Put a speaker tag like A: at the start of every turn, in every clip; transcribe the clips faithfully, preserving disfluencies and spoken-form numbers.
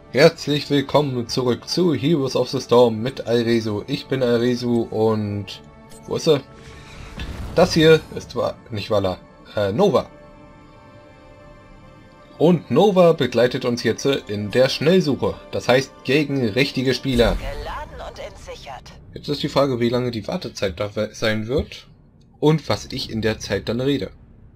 A: Herzlich willkommen zurück zu Heroes of the Storm mit Alrezu. Ich bin Alrezu und... Wo ist er? Das hier ist wa nicht Vala, äh, Nova. Und Nova begleitet uns jetzt in der Schnellsuche. Das heißt gegen richtige Spieler.
B: Geladen und entsichert.
A: Jetzt ist die Frage, wie lange die Wartezeit da sein wird und was ich in der Zeit dann rede.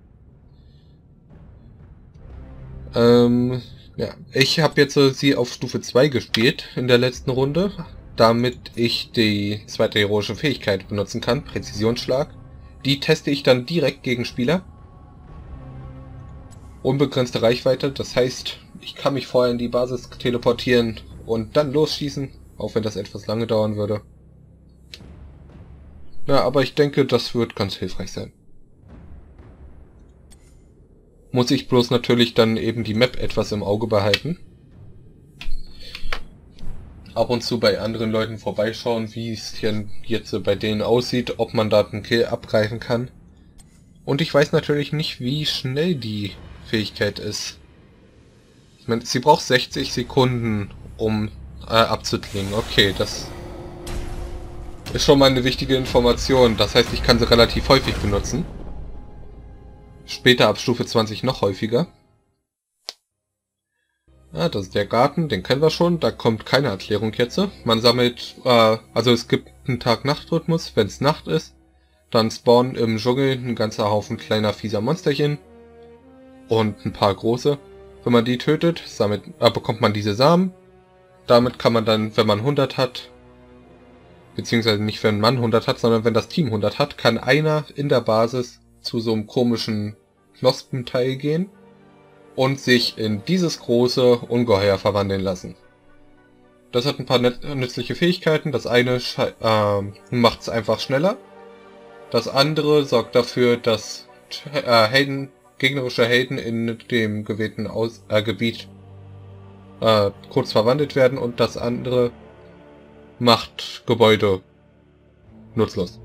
A: Ähm... Ja, ich habe jetzt äh, sie auf Stufe zwei gespielt in der letzten Runde, damit ich die zweite heroische Fähigkeit benutzen kann, Präzisionsschlag. Die teste ich dann direkt gegen Spieler. Unbegrenzte Reichweite, das heißt, ich kann mich vorher in die Basis teleportieren und dann losschießen, auch wenn das etwas lange dauern würde. Ja, aber ich denke, das wird ganz hilfreich sein. Muss ich bloß natürlich dann eben die Map etwas im Auge behalten. Ab und zu bei anderen Leuten vorbeischauen, wie es hier jetzt bei denen aussieht, ob man da einen Kill abgreifen kann. Und ich weiß natürlich nicht, wie schnell die Fähigkeit ist. Ich meine, sie braucht sechzig Sekunden, um äh, abzuklingen. Okay, das ist schon mal eine wichtige Information. Das heißt, ich kann sie relativ häufig benutzen. Später ab Stufe zwanzig noch häufiger. Ah, das ist der Garten, den kennen wir schon. Da kommt keine Erklärung jetzt. Man sammelt, äh, also es gibt einen Tag-Nacht-Rhythmus. Wenn es Nacht ist, dann spawnen im Dschungel ein ganzer Haufen kleiner fieser Monsterchen. Und ein paar große. Wenn man die tötet, sammelt, äh, bekommt man diese Samen. Damit kann man dann, wenn man hundert hat, beziehungsweise nicht wenn man hundert hat, sondern wenn das Team hundert hat, kann einer in der Basis zu so einem komischen Knospenteil gehen und sich in dieses große Ungeheuer verwandeln lassen. Das hat ein paar nützliche Fähigkeiten. Das eine äh, macht es einfach schneller. Das andere sorgt dafür, dass äh, Helden, gegnerische Helden in dem gewählten Aus äh, Gebiet äh, kurz verwandelt werden, und das andere macht Gebäude nutzlos.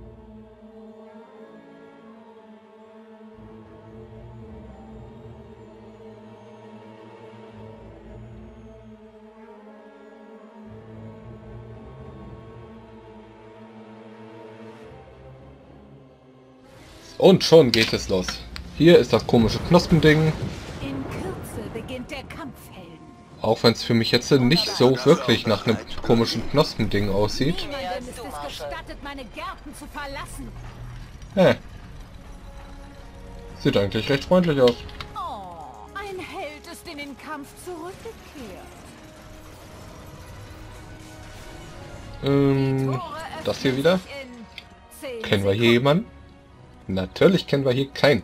A: Und schon geht es los. Hier ist das komische Knospending.
B: In Kürze beginnt der Kampf, Helden.
A: Auch wenn es für mich jetzt nicht so wirklich nach einem komischen Knospending aussieht.
B: Niemandem ist es gestattet, meine Gärten zu verlassen.
A: Hä. Sieht eigentlich recht freundlich aus.
B: Oh, ein Held ist in den Kampf zurückgekehrt.
A: Ähm, das hier wieder? Kennen wir hier jemanden? Natürlich kennen wir hier keinen.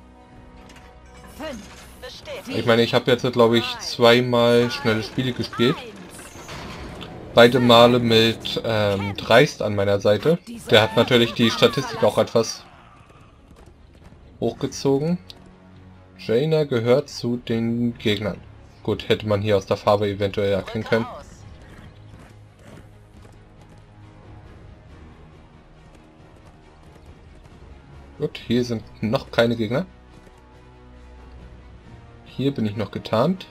A: Ich meine, ich habe jetzt, glaube ich, zweimal schnelle Spiele gespielt. Beide Male mit ähm, Dreist an meiner Seite. Der hat natürlich die Statistik auch etwas hochgezogen. Jaina gehört zu den Gegnern. Gut, hätte man hier aus der Farbe eventuell erkennen können. Gut, hier sind noch keine Gegner. Hier bin ich noch getarnt.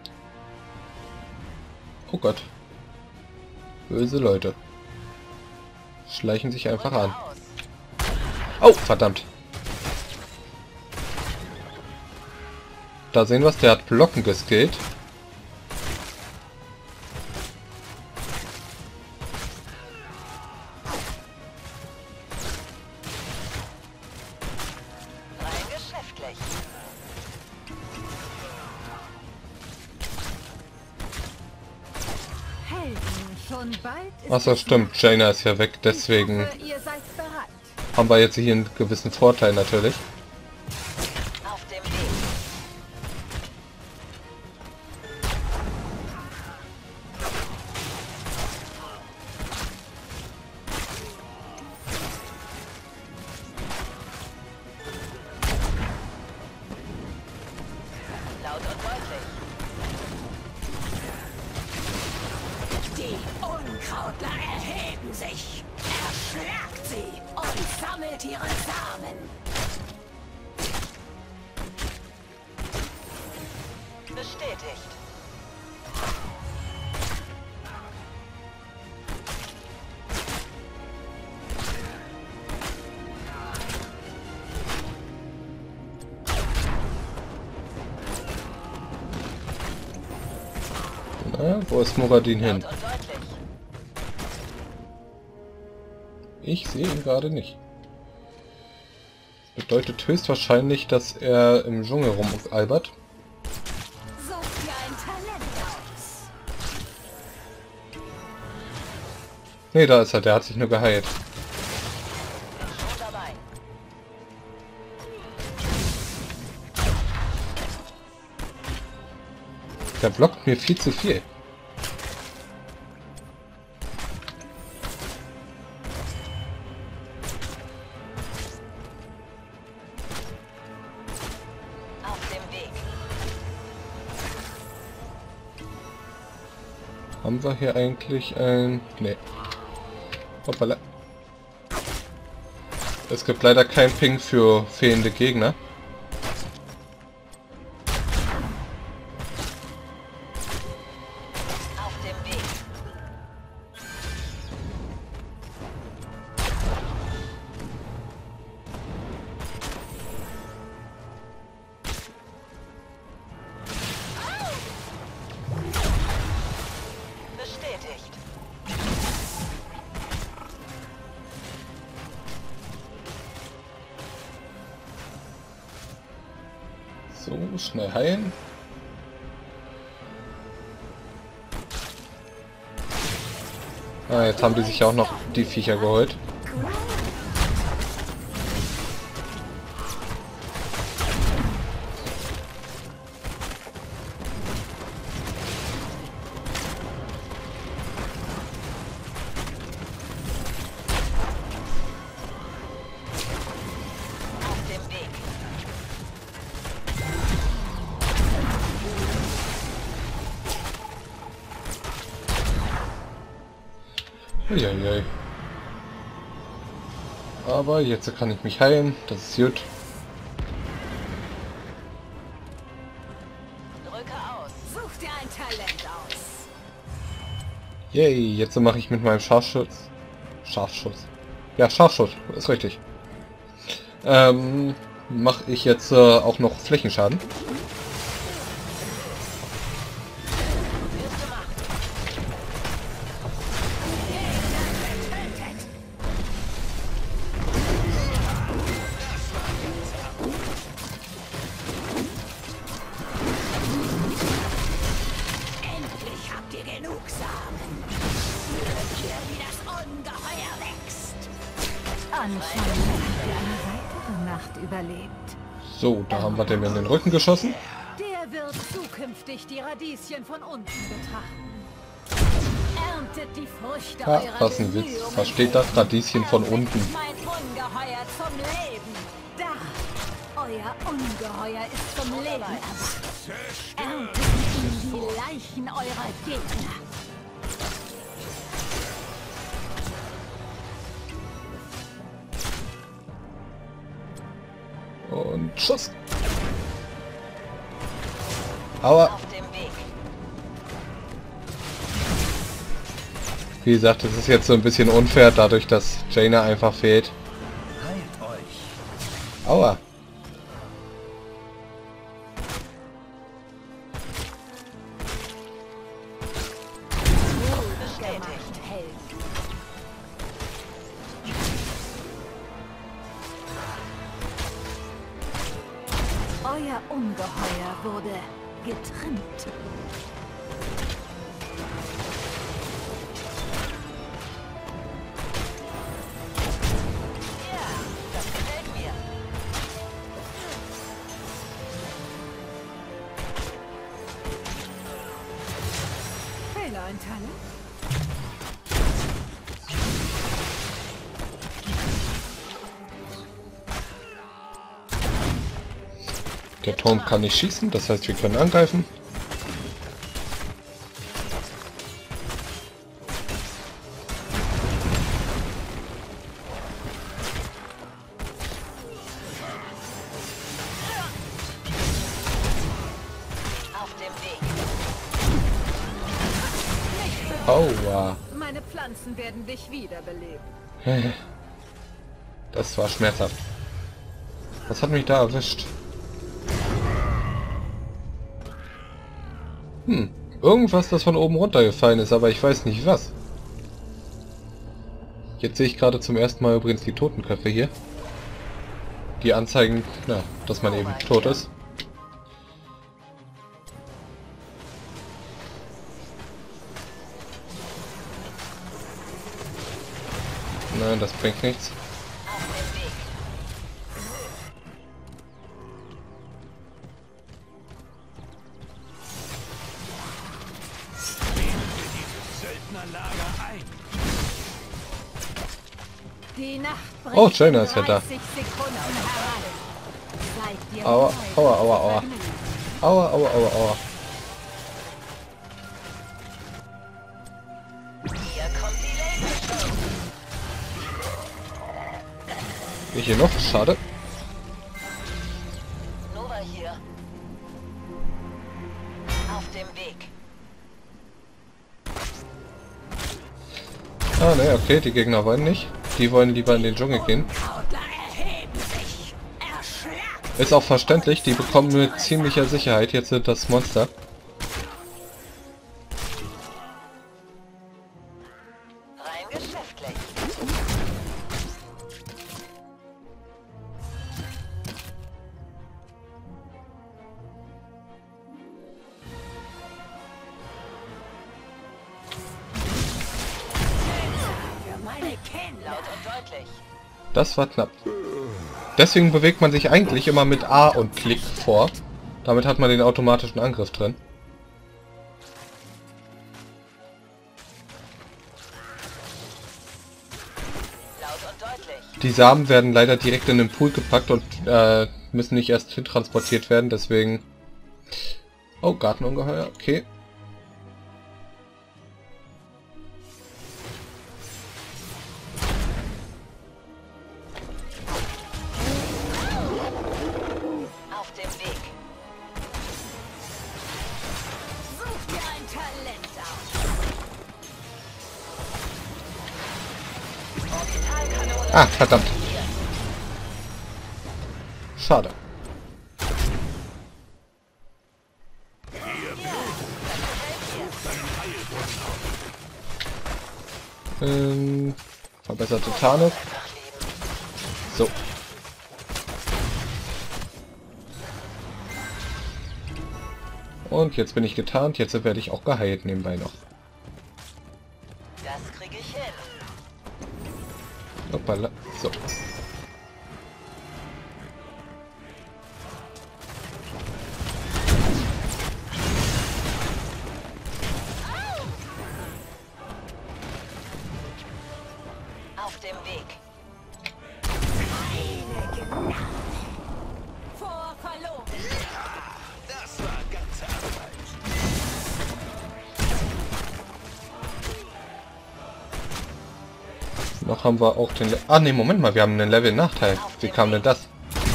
A: Oh Gott. Böse Leute. Schleichen sich einfach an. Oh, verdammt. Da sehen wir es, der hat Blocken geskillt. Achso, stimmt. Jaina ist ja weg, deswegen haben wir jetzt hier einen gewissen Vorteil natürlich.
B: Auf dem Weg. Laut und deutlich. Die Unkrautler erheben sich. Erschlagt sie und sammelt ihre Samen. Bestätigt.
A: Na, wo ist Moradin hin? Ich sehe ihn gerade nicht. Das bedeutet höchstwahrscheinlich, dass er im Dschungel rumalbert.
B: Such dir ein Talent aus.
A: Ne, da ist er, der hat sich nur geheilt. Der blockt mir viel zu viel.
C: Auf dem Weg.
A: Haben wir hier eigentlich ein... Ne. Hoppala. Es gibt leider kein Ping für fehlende Gegner.
C: Auf dem Weg. Bestätigt.
A: So, schnell heilen. Ah, jetzt haben die sich auch noch die Viecher geholt.
C: Auf dem Weg.
A: Uiuiui. Aber jetzt kann ich mich heilen, das ist gut.
C: Drücke aus.
B: Such dir ein Talent aus.
A: Yay, jetzt mache ich mit meinem Scharfschuss. Scharfschuss. Ja, Scharfschuss, ist richtig. Ähm, mache ich jetzt äh, auch noch Flächenschaden.
C: Wird gemacht.
B: Endlich habt ihr genug Samen. Spürt ihr, wie das Ungeheuer wächst? Anscheinend habt ihr eine weitere Nacht überlebt.
A: So, da haben wir dem in den Rücken geschossen.
B: Der wird zukünftig die Radieschen von unten betrachten. Erntet die Früchte
A: Ha,
B: eurer
A: was ein Witz.
B: Bemühungen.
A: Was steht da? Radieschen von
B: Erweckt
A: unten.
B: mein Ungeheuer zum Leben. Da, euer Ungeheuer ist zum Leben erwacht. Erntet ihm die Leichen eurer Gegner.
A: Und Schuss. Aua.
C: Auf dem Weg.
A: Wie gesagt, es ist jetzt so ein bisschen unfair, dadurch, dass Jaina einfach fehlt.
D: Heilt euch.
A: Aua.
B: Gemacht, Held. Euer Ungeheuer wurde getrimmt.
C: Ja, das gefällt mir.
B: Fehler ein Talent?
A: Der Turm kann nicht schießen, das heißt, wir können angreifen.
C: Auf dem Weg.
A: Aua.
B: Meine Pflanzen werden dich wiederbeleben.
A: Das war schmerzhaft. Was hat mich da erwischt? Hm, irgendwas, das von oben runtergefallen ist, aber ich weiß nicht was. Jetzt sehe ich gerade zum ersten Mal übrigens die Totenköpfe hier. Die anzeigen, ja, dass man eben tot ist. Nein, das bringt nichts.
B: Die Nacht bricht
A: Oh, Jaina ist ja da.
B: dreißig Sekunden heran. Seid ihr
A: Aua,
B: bereit
A: aua,
B: für
A: aua,
B: das
A: aua.
B: Vergnügen?
A: Aua, aua, aua, aua.
C: Hier kommt die Lasershow.
A: Ich hier noch? Schade.
C: Nova hier. Auf dem Weg.
A: Ah, ne, okay, die Gegner wollen nicht. Die wollen lieber in den Dschungel gehen.
B: Adler erheben sich. Erschlagt.
A: Ist auch verständlich, die bekommen mit ziemlicher Sicherheit jetzt das Monster.
C: Rein geschäftlich.
B: Für meine Kinder.
C: Laut und deutlich.
A: Das war knapp. Deswegen bewegt man sich eigentlich immer mit A und Klick vor. Damit hat man den automatischen Angriff drin.
C: Laut und deutlich.
A: Die Samen werden leider direkt in den Pool gepackt und äh, müssen nicht erst transportiert werden, deswegen... Oh, Gartenungeheuer, okay.
C: Auf dem Weg.
B: Sucht dir ein Talent aus.
C: Orbitalkanone.
A: Ah, verdammt. Schade. Ähm, verbesserte Tarnung. So. Und jetzt bin ich getarnt, jetzt werde ich auch geheilt nebenbei noch.
C: Das kriege ich hin.
A: Hoppala. So.
C: Auf dem Weg.
B: Vor verloren.
D: Das war ganze Arbeit.
A: Noch haben wir auch den... Le ah, ne, Moment mal, wir haben einen Level-Nachteil. Wie kam denn das?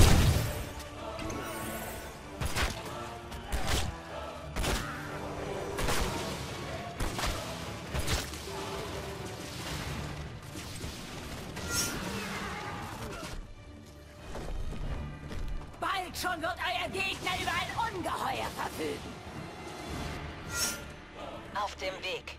B: Bald schon wird euer Gegner über ein Ungeheuer verfügen.
C: Auf dem Weg.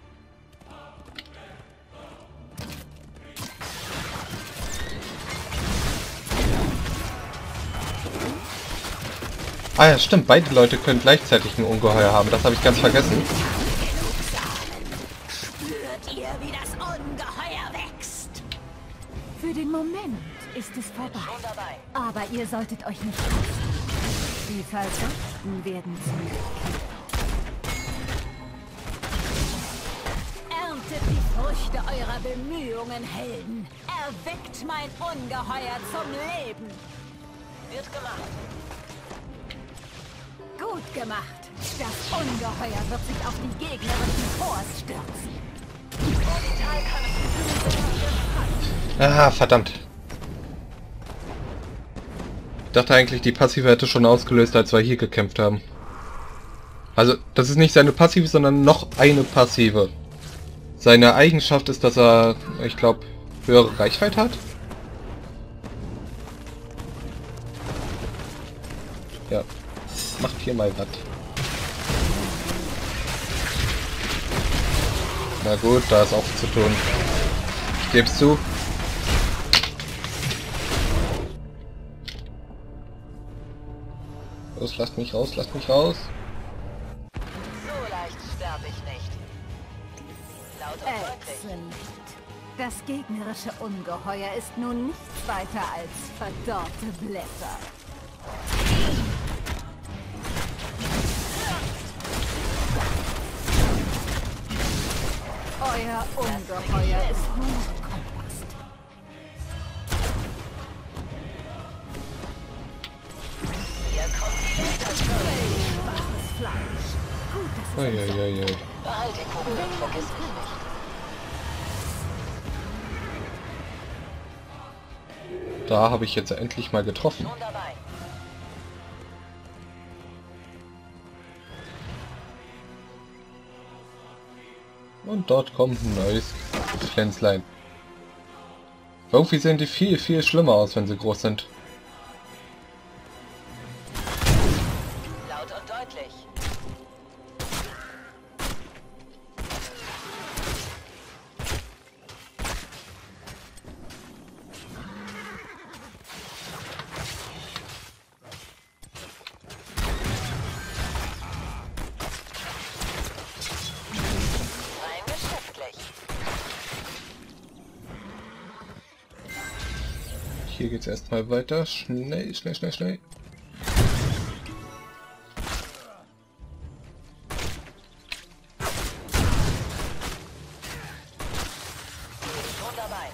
A: Ah ja, stimmt, beide Leute können gleichzeitig ein Ungeheuer haben. Das habe ich ganz vergessen.
B: Spürt ihr, wie das Ungeheuer wächst? Für den Moment ist es vorbei.
C: Schon dabei.
B: Aber ihr solltet euch nicht fürchten. Die Versuchten werden zurückkehren. Erntet die Früchte eurer Bemühungen, Helden. Erweckt mein Ungeheuer zum Leben.
C: Wird gemacht.
B: Gut gemacht. Das Ungeheuer wird sich auf die gegnerischen Forts stürzen.
C: Orbitalkanone.
A: Ah, verdammt. Ich dachte eigentlich, die Passive hätte schon ausgelöst, als wir hier gekämpft haben. Also, das ist nicht seine Passive, sondern noch eine Passive. Seine Eigenschaft ist, dass er, ich glaube, höhere Reichweite hat. Ja. Macht hier mal was. Na gut, da ist auch zu tun. Ich geb's zu. Los, lasst mich raus, lasst mich raus.
C: So leicht sterbe ich nicht. Laut und deutlich.
B: Excellent. Das gegnerische Ungeheuer ist nun nichts weiter als verdorrte Blätter. Euer Ungeheuer ist nur Kompost.
C: Hier kommt die Laserstone.
B: Schwaches Fleisch. Gut, dass es
A: Eieiei.
C: Behalt die Kugel und vergiss mich nicht.
A: Da habe ich jetzt endlich mal getroffen.
C: Schon dabei.
A: Und dort kommt ein neues Pflänzlein. Irgendwie sehen die viel, viel schlimmer aus, wenn sie groß sind.
C: Laut und deutlich. Rein geschäftlich.
A: Hier geht's erstmal weiter. Schnell, schnell, schnell, schnell.
C: Schon dabei.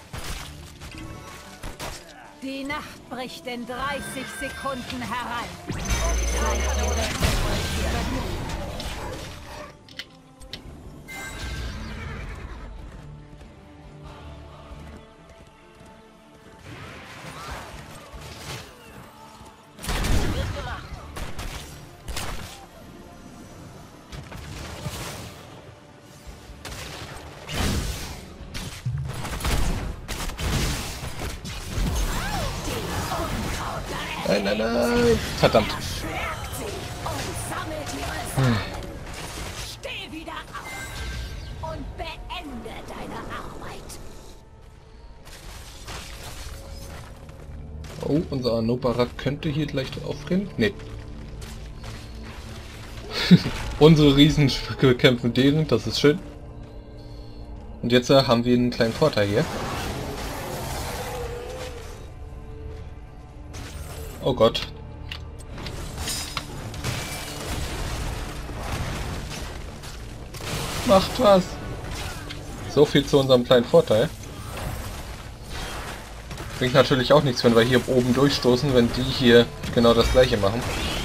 B: Die Nacht bricht in dreißig Sekunden herein.
C: Wird gemacht.
A: Nein, nein, nein. Verdammt.
B: Schlägt sie und sammelt ihre Sachen. Steh wieder auf und beende deine Arbeit.
A: Oh, unser Anobarak könnte hier gleich aufgehen. Nee. Unsere Riesen kämpfen deren, das ist schön. Und jetzt äh, haben wir einen kleinen Vorteil hier. Oh Gott. Macht was. So viel zu unserem kleinen Vorteil. Bringt natürlich auch nichts, wenn wir hier oben durchstoßen, wenn die hier genau das gleiche machen.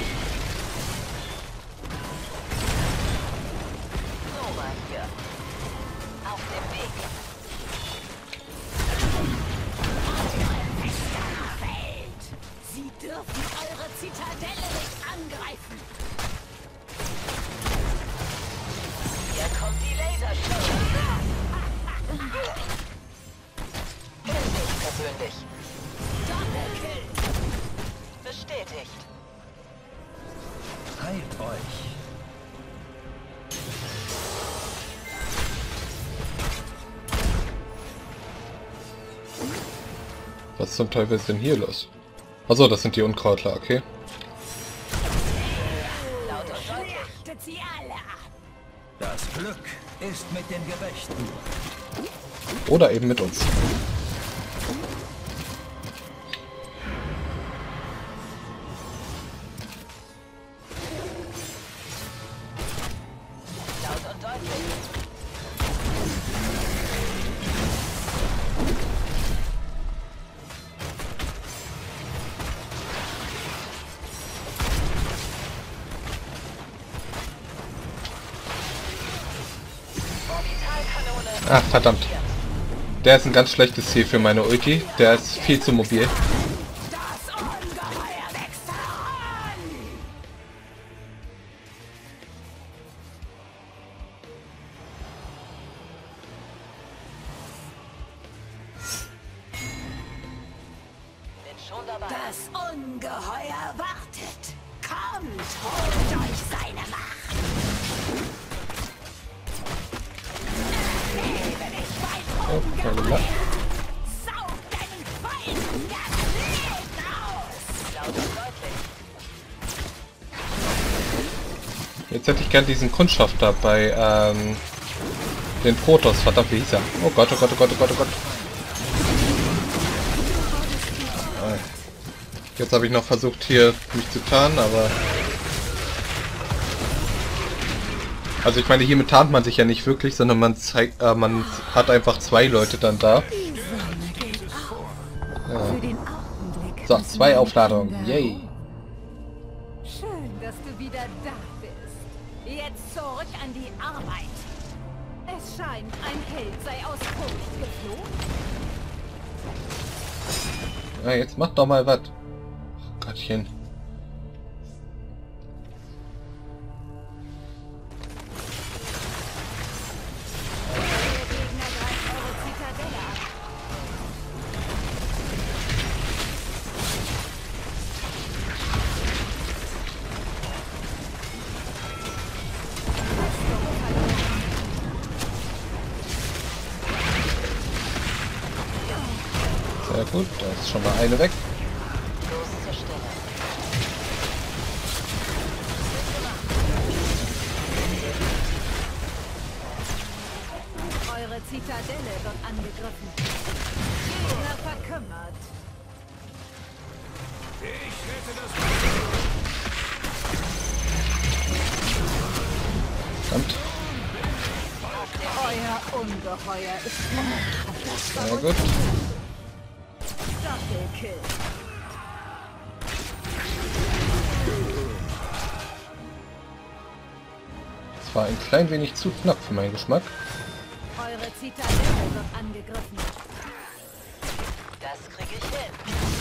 C: So mal hier. Auf dem Weg.
B: Welt. Sie dürfen eure Zitadelle nicht angreifen.
C: Hier kommt die Laserstone. Nimm dich persönlich.
B: Doppelkill.
C: Bestätigt.
D: Heilt euch.
A: Was zum Teufel ist denn hier los? Achso, das sind die Unkrautler, okay.
C: Laut und deutlich.
B: Schlachtet sie alle ab.
D: Das Glück ist mit den Gerechten.
A: Oder eben mit uns.
C: Laut und deutlich. Orbitalkanone.
A: Ach, verdammt. Der ist ein ganz schlechtes Ziel für meine Ulti. Der ist viel zu mobil.
B: Das Ungeheuer wächst heran.
C: Bin schon dabei.
B: Das Ungeheuer wartet. Kommt, holt euch seine Macht.
A: Oh, keine Lack. Jetzt hätte ich gern diesen Kundschafter bei ähm, den Protoss. Verdammt, wie hieß er? Oh Gott, oh Gott, oh Gott, oh Gott, oh Gott. Jetzt habe ich noch versucht, hier mich zu tarnen, aber... Also ich meine, hiermit tarnt man sich ja nicht wirklich, sondern man zeigt, äh, man hat einfach zwei Leute dann da. Ja. So, zwei Aufladungen. Yay.
B: Schön, dass du wieder da bist. Jetzt zurück an die Arbeit. Es scheint, ein Held sei aus Furcht geflohen.
A: Ja, jetzt mach doch mal was. Gottchen. Sehr gut, da ist schon mal eine weg.
B: Eure Zitadelle wird angegriffen. Gegner verkümmert.
D: Ich hätte das...
A: Verdammt.
B: Euer Ungeheuer ist momentan
A: Sehr gut.
B: Doppelkill.
A: Das war ein klein wenig zu knapp für meinen Geschmack.
B: Eure Zitadelle wird angegriffen.
C: Das kriege ich hin.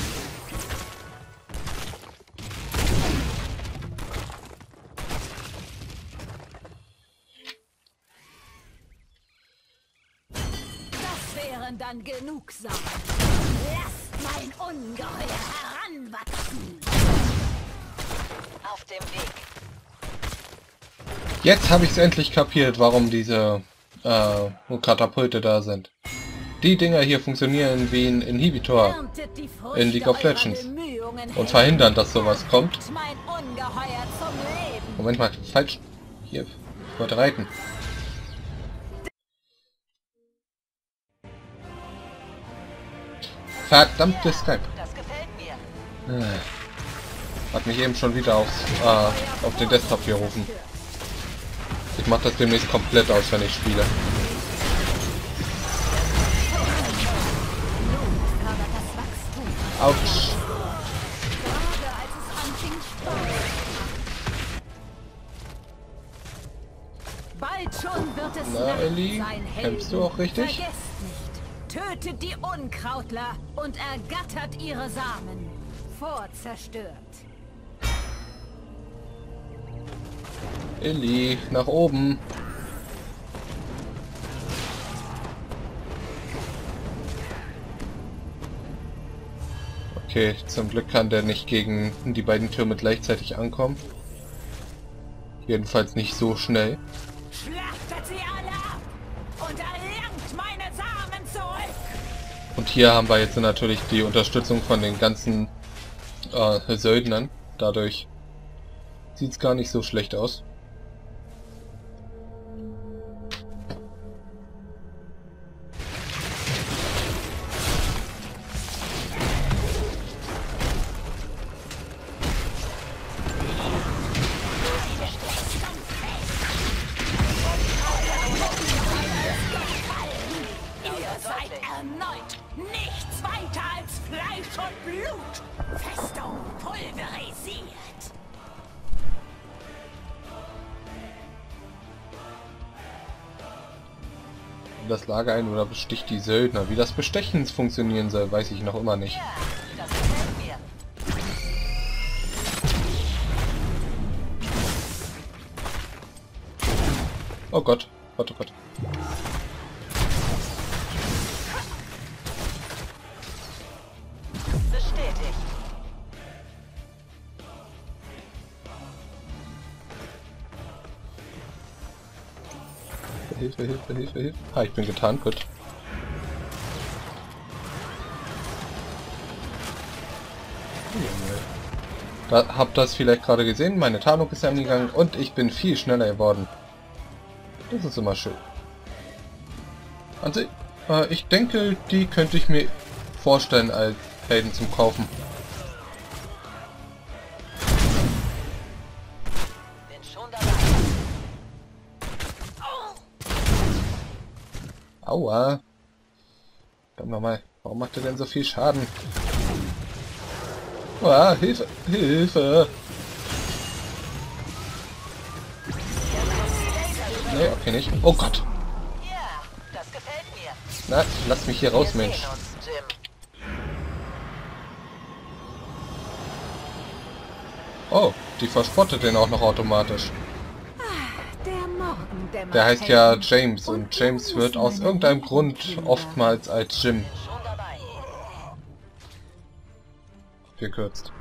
B: Das wären dann genug Sachen. Lasst mein Ungeheuer heranwachsen.
C: Auf dem Weg.
A: Jetzt habe ich es endlich kapiert, warum diese äh, Katapulte da sind. Die Dinger hier funktionieren wie ein Inhibitor
B: Erntet die Früchte
A: in League of
B: eurer
A: Legends
B: Bemühungen,
A: und verhindern, dass sowas kommt.
B: Helft mein Ungeheuer zum Leben.
A: Moment mal, falsch. Hier, ich wollte reiten. Verdammte Skype.
C: Das gefällt mir.
A: Äh, Hat mich eben schon wieder aufs, äh, auf den Desktop gerufen. Ich mache das demnächst komplett aus, wenn ich spiele.
B: Fördert das Wachstum.
A: Autsch.
B: Gerade als es anfing, bald schon wird es
A: Na,
B: Nacht
A: Ellie,
B: sein,
A: kämpfst du auch richtig?
B: Vergesst nicht, tötet die Unkrautler und ergattert ihre Samen. Vorzerstört.
A: Ellie, nach oben. Okay, zum Glück kann der nicht gegen die beiden Türme gleichzeitig ankommen. Jedenfalls nicht so schnell.
B: Schlachtet sie alle ab und erlangt meine Samen zurück.
A: Und hier haben wir jetzt natürlich die Unterstützung von den ganzen äh, Söldnern. Dadurch sieht es gar nicht so schlecht aus.
B: Erneut nichts weiter als Fleisch und Blut. Festung pulverisiert.
A: Das Lager ein oder besticht die Söldner. Wie das Bestechen funktionieren soll, weiß ich noch immer nicht.
C: Ja, das gefällt mir.
A: Oh Gott, Gott, oh Gott.
C: Bestätigt.
A: Hilfe, Hilfe, Hilfe, Hilfe. Ah, ich bin getan, gut. Da habt ihr das vielleicht gerade gesehen. Meine Tarnung ist angegangen und ich bin viel schneller geworden. Das ist immer schön. Also, äh, ich denke, die könnte ich mir vorstellen als Helden zum Kaufen.
C: Bin schon dabei.
A: Aua. Dann nochmal. Warum macht er denn so viel Schaden? Ah, Hilfe! Hilfe! Nee, okay, nicht. Oh Gott!
C: Ja, das gefällt mir.
A: Na, lass mich hier raus,
C: Wir
A: Mensch.
C: sehen uns, Jim.
A: Oh, die verspottet den auch noch automatisch.
B: Der Morgen dämmert
A: Der heißt ja
B: hell.
A: James und James wird aus irgendeinem Grund oftmals als Jim
C: Schon dabei.
A: gekürzt.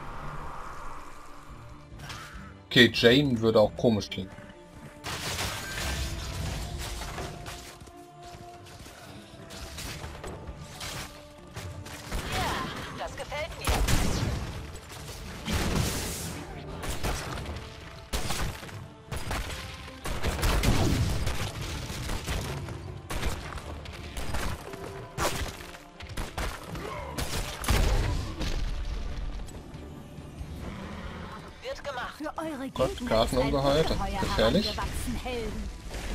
A: Okay, Jane würde auch komisch klingen.
C: Ja, das gefällt mir. Wird gemacht.
B: Für eure
A: Gott,
B: Gegner
A: Kartenungeheuer,
B: ist ein
A: das ist
B: Ungeheuer
A: gefährlich.
B: herangewachsen, Helden.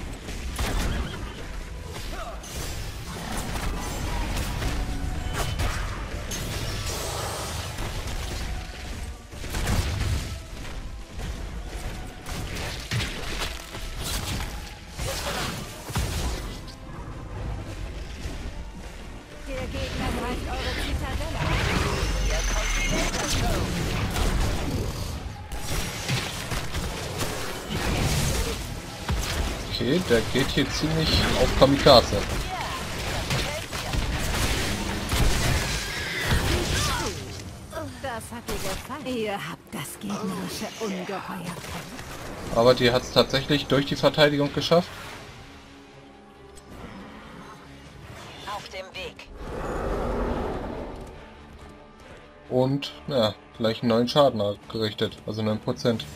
B: Der Gegner greift eure Zitadelle an.
C: Hier kommt die Lasershow.
A: Okay, der geht hier ziemlich auf Kamikaze.
B: Das hat dir gefallen. Ihr habt das gegnerische Ungeheuer.
A: Aber die hat es tatsächlich durch die Verteidigung geschafft.
C: Auf dem Weg.
A: Und, ja, gleich einen neuen Schaden gerichtet. Also neun Prozent.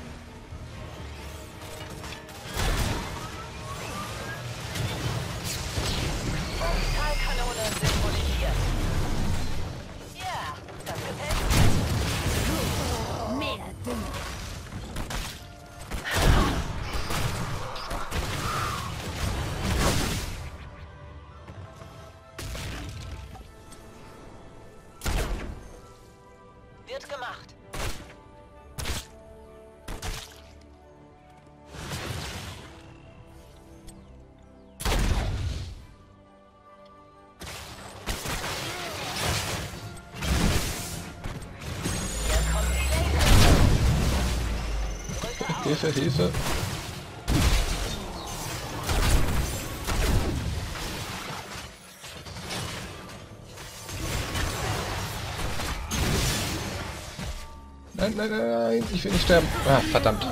C: Orbitalkanone symbolisiert. Ja, das gefällt mir.
B: Mehr Dünger.
C: Wird gemacht. Hier kommt die Lasershow. Drücke auf.
A: Hilfe, Hilfe. Nein, nein, nein, nein, ich will nicht sterben. Ah, verdammt.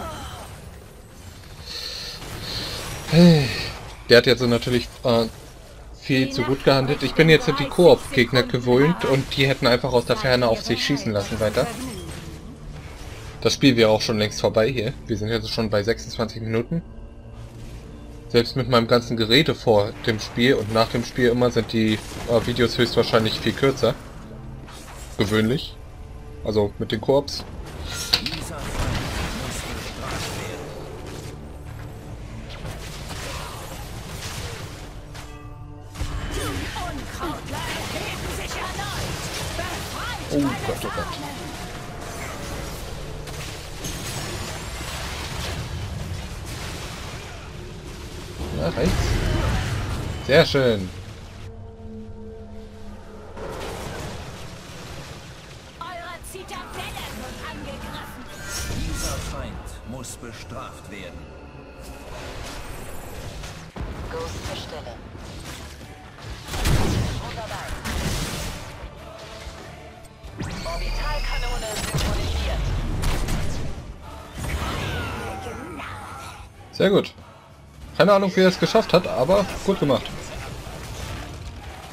A: Der hat jetzt so natürlich äh, viel zu gut gehandelt. Ich bin jetzt die Koop-Gegner gewöhnt und die hätten einfach aus der Ferne auf sich schießen lassen weiter. Das Spiel wäre auch schon längst vorbei hier. Wir sind jetzt schon bei sechsundzwanzig Minuten. Selbst mit meinem ganzen Gerede vor dem Spiel und nach dem Spiel immer sind die äh, Videos höchstwahrscheinlich viel kürzer. Gewöhnlich. Also mit den Koops.
D: Dieser Feind muss bestraft werden.
B: Unkrautler erheben sich erneut. Befreit
A: Oh
B: meine
A: Gott, oh Gott.
B: Fahnen.
A: Ja, rechts. Sehr schön.
B: Eure Zitadelle wird angegriffen.
D: Dieser Feind muss bestraft werden.
C: Ghost zur Stelle. Schon dabei. Orbitalkanone symbolisiert.
A: Sehr gut. Keine Ahnung, wie er es geschafft hat, aber gut gemacht.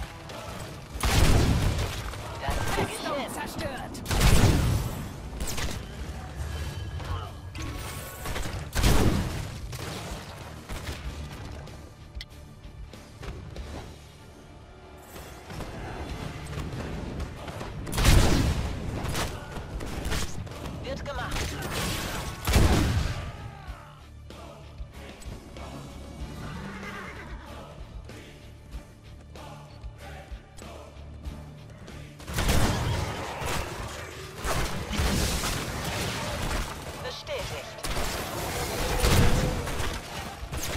C: Das krieg ich hin.
B: Zerstört.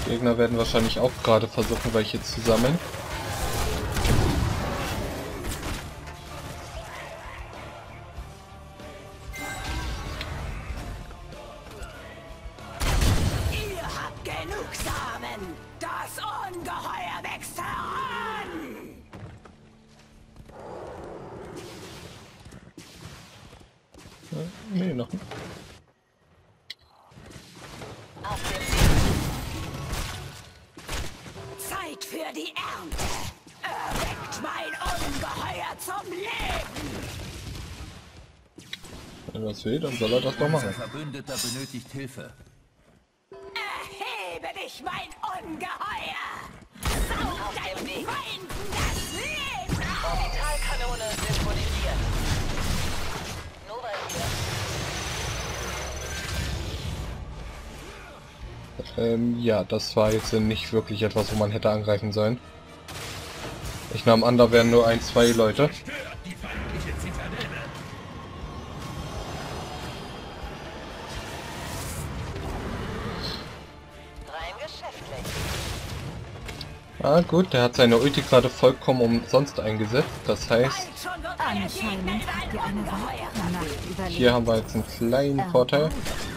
A: Gegner werden wahrscheinlich auch gerade versuchen, welche zu sammeln.
B: Ihr habt genug Samen! Das Ungeheuer wächst heran!
A: Nee, noch nicht.
C: Auf dem Weg.
B: Zeit für die Ernte! Erweckt mein Ungeheuer zum Leben!
A: Wenn er das will, dann soll er das doch
D: Unser
A: machen.
D: Verbündeter benötigt Hilfe.
B: Erhebe dich, mein Ungeheuer! Saug deinen Feinden das Leben aus!
C: Orbitalkanone symbolisiert. Nova hier.
A: Ähm, ja, das war jetzt nicht wirklich etwas, wo man hätte angreifen sollen. Ich nahm an, da wären nur ein, zwei Leute.
C: Rein geschäftlich.
A: Ah gut, der hat seine Ulti gerade vollkommen umsonst eingesetzt. Das heißt,
B: Bald schon wird euer Gegner
E: Anscheinend habt ihr eine
B: Ungeheuer.
E: weitere Nacht überlebt.
A: hier haben wir jetzt einen kleinen Vorteil.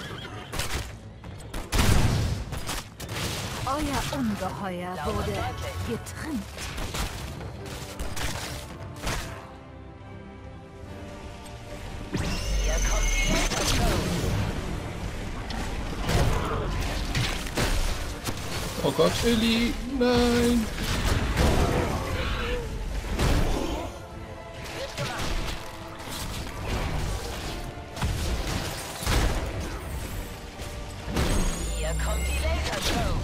E: Euer Ungeheuer
C: Laut und
E: wurde
C: deutlich.
E: getrimmt.
C: Hier kommt die Lasershow.
A: Oh Gott, Ellie, nein!
C: Wird gemacht. Hier kommt die Lasershow.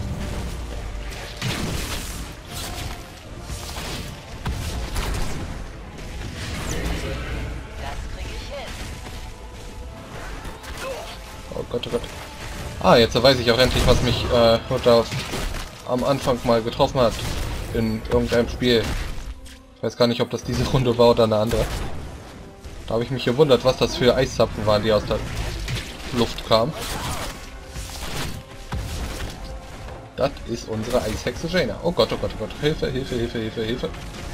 C: Das kriege ich hin.
A: Oh Gott, oh Gott. Ah, jetzt weiß ich auch endlich, was mich äh, Mutter am Anfang mal getroffen hat. In irgendeinem Spiel. Ich weiß gar nicht, ob das diese Runde war oder eine andere. Da habe ich mich gewundert, was das für Eiszapfen waren, die aus der Luft kamen. Das ist unsere Eishexe Jaina. Oh Gott, oh Gott, oh Gott. Hilfe, Hilfe, Hilfe, Hilfe, Hilfe.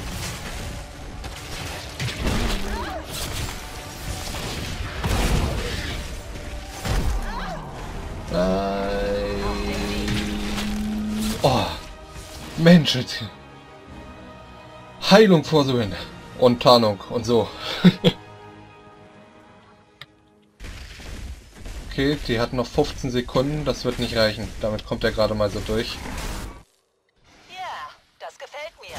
A: Nein. Oh. Mensch. Heilung vorsehen. Und Tarnung und so. Okay, die hat noch fünfzehn Sekunden. Das wird nicht reichen. Damit kommt er gerade mal so durch.
C: Ja, das gefällt mir.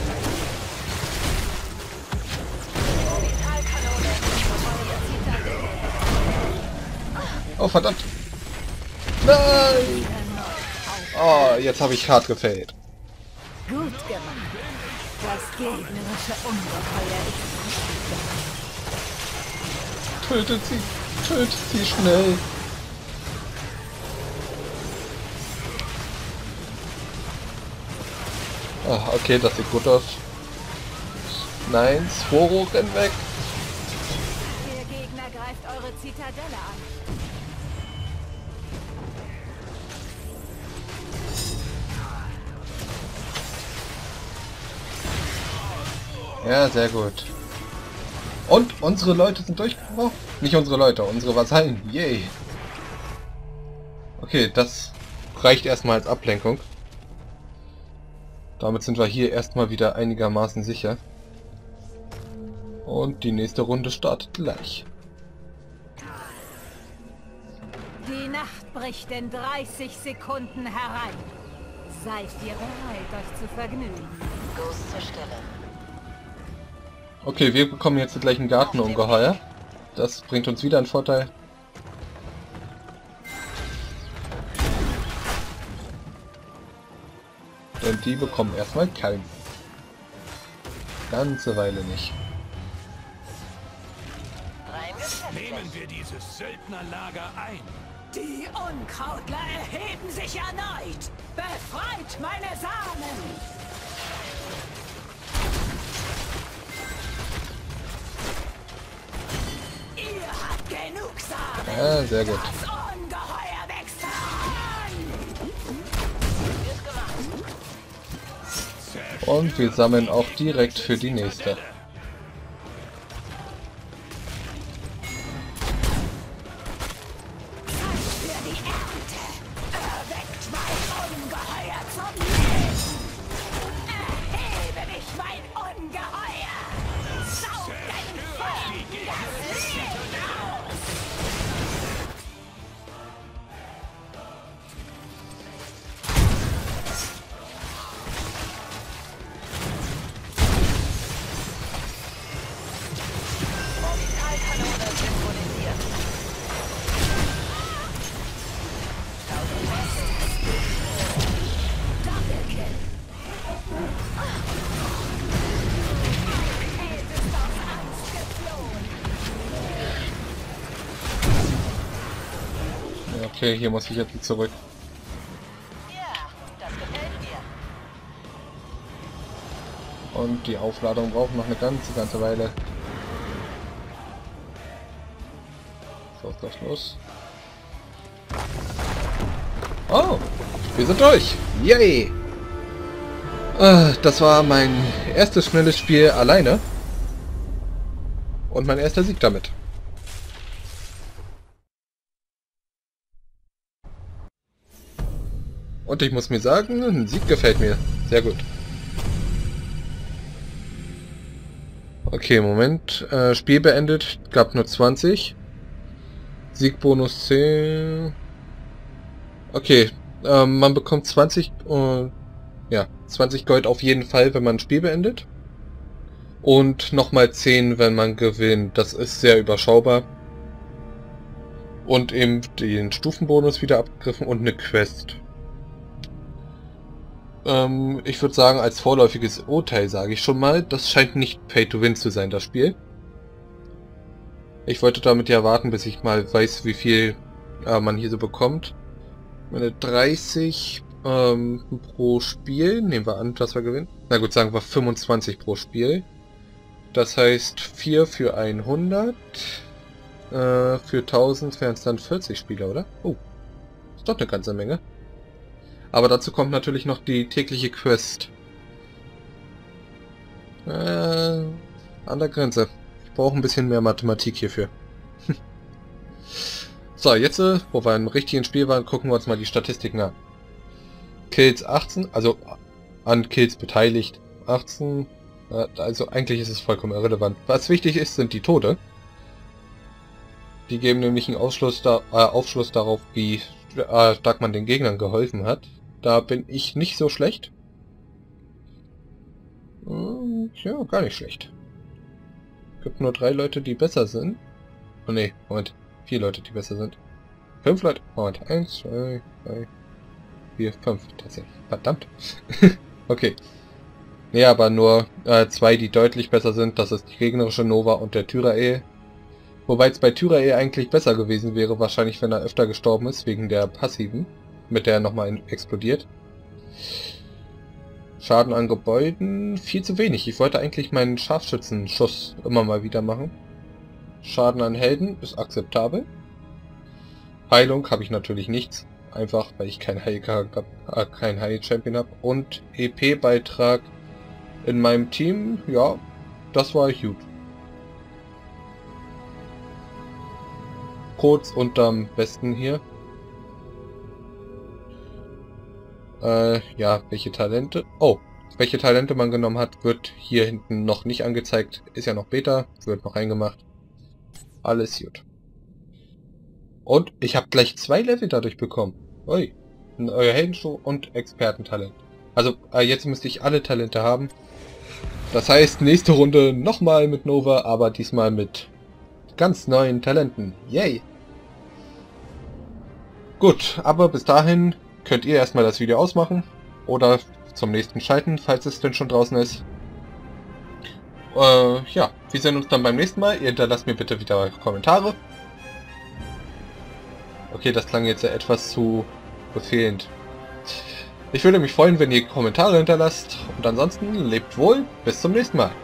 C: Orbitalkanone explodiert.
A: Oh, verdammt. Nein. Oh, jetzt habe ich hart gefällt.
E: Gut gemacht. Das gegnerische Ungeheuer ist
A: Tötet sie. Tötet sie schnell. Ah, okay, das sieht gut aus. Nein, Sporo, renn weg.
B: Der Gegner greift eure Zitadelle an.
A: Ja, sehr gut. Und unsere Leute sind durchgebrochen? Nicht unsere Leute, unsere Vasallen. Yay. Okay, das reicht erstmal als Ablenkung. Damit sind wir hier erstmal wieder einigermaßen sicher. Und die nächste Runde startet gleich.
B: Die Nacht bricht in dreißig Sekunden herein. Seid ihr bereit, euch zu vergnügen?
C: Ghost zur Stelle.
A: Okay, wir bekommen jetzt gleich ein Gartenungeheuer. Das bringt uns wieder einen Vorteil. Denn die bekommen erstmal keinen. Ganze Weile nicht.
C: Rein geschäftlich.
D: Nehmen wir dieses Söldnerlager ein.
B: Die Unkrautler erheben sich erneut. Befreit meine Samen! Ihr habt genug Samen!
A: Ja, sehr gut.
B: Das Ungeheuer wächst heran!
A: Und wir sammeln auch direkt für die nächste. Okay, hier muss ich jetzt zurück.
C: Ja, das gefällt mir.
A: Und die Aufladung braucht noch eine ganze, ganze Weile. So ist das los. Oh, wir sind durch. Yay! Äh, das war mein erstes schnelles Spiel alleine. Und mein erster Sieg damit. Und ich muss mir sagen, ein Sieg gefällt mir. Sehr gut. Okay, Moment. Äh, Spiel beendet. Gab nur zwanzig. Siegbonus zehn. Okay. Ähm, man bekommt zwanzig, äh, ja, zwanzig Gold auf jeden Fall, wenn man ein Spiel beendet. Und nochmal zehn, wenn man gewinnt. Das ist sehr überschaubar. Und eben den Stufenbonus wieder abgegriffen und eine Quest. Ähm, ich würde sagen, als vorläufiges Urteil sage ich schon mal, das scheint nicht Pay-to-Win zu sein, das Spiel. Ich wollte damit ja warten, bis ich mal weiß, wie viel äh, man hier so bekommt. Meine dreißig ähm, pro Spiel, nehmen wir an, dass wir gewinnen. Na gut, sagen wir fünfundzwanzig pro Spiel. Das heißt vier für hundert. Äh, für tausend wären es dann vierzig Spieler, oder? Oh, ist doch eine ganze Menge. Aber dazu kommt natürlich noch die tägliche Quest. Äh, an der Grenze. Ich brauche ein bisschen mehr Mathematik hierfür. So, jetzt, wo wir im richtigen Spiel waren, gucken wir uns mal die Statistiken an. Kills achtzehn, also an Kills beteiligt achtzehn. Also eigentlich ist es vollkommen irrelevant. Was wichtig ist, sind die Tode. Die geben nämlich einen Ausschluss da, äh, Aufschluss darauf, wie äh, stark man den Gegnern geholfen hat. Da bin ich nicht so schlecht. Hm, ja, gar nicht schlecht. Gibt nur drei Leute, die besser sind. Oh ne, Moment. Vier Leute, die besser sind. Fünf Leute. Moment. Eins, zwei, drei, vier, fünf. Tatsächlich. Verdammt. Okay. Nee, aber nur äh, zwei, die deutlich besser sind. Das ist die gegnerische Nova und der Tyrael. Wobei es bei Tyrael eigentlich besser gewesen wäre, wahrscheinlich, wenn er öfter gestorben ist, wegen der passiven, mit der er nochmal explodiert. Schaden an Gebäuden, viel zu wenig. Ich wollte eigentlich meinen Scharfschützenschuss immer mal wieder machen. Schaden an Helden ist akzeptabel. Heilung habe ich natürlich nichts. Einfach, weil ich kein Heil, äh, kein Heil-Champion habe. Und E P-Beitrag in meinem Team, ja, das war gut. Kurz unterm besten hier. Äh, ja, welche Talente? Oh, welche Talente man genommen hat, wird hier hinten noch nicht angezeigt. Ist ja noch Beta, wird noch reingemacht. Alles gut. Und ich habe gleich zwei Level dadurch bekommen. Ui, euer Heldenschuh und Expertentalent. Also, äh, jetzt müsste ich alle Talente haben. Das heißt, nächste Runde nochmal mit Nova, aber diesmal mit ganz neuen Talenten. Yay! Gut, aber bis dahin könnt ihr erstmal das Video ausmachen oder zum nächsten schalten, falls es denn schon draußen ist. Äh, ja, wir sehen uns dann beim nächsten Mal. Ihr hinterlasst mir bitte wieder Kommentare. Okay, das klang jetzt ja etwas zu befehlend. Ich würde mich freuen, wenn ihr Kommentare hinterlasst. Und ansonsten lebt wohl. Bis zum nächsten Mal.